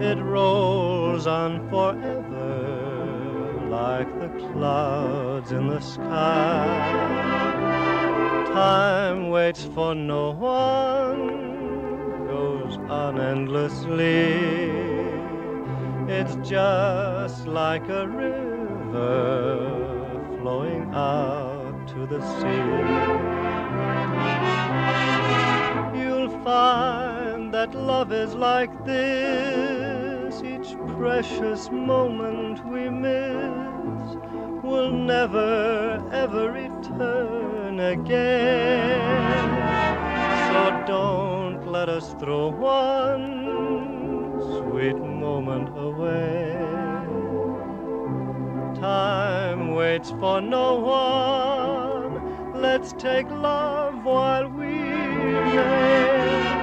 It rolls on forever like the clouds in the sky. Time waits for no one, goes on endlessly. It's just like a river flowing out to the sea. You'll find that love is like this. Each precious moment we miss will never, ever return again. So don't let us throw one sweet moment away. Time waits for no one. Let's take love while we may.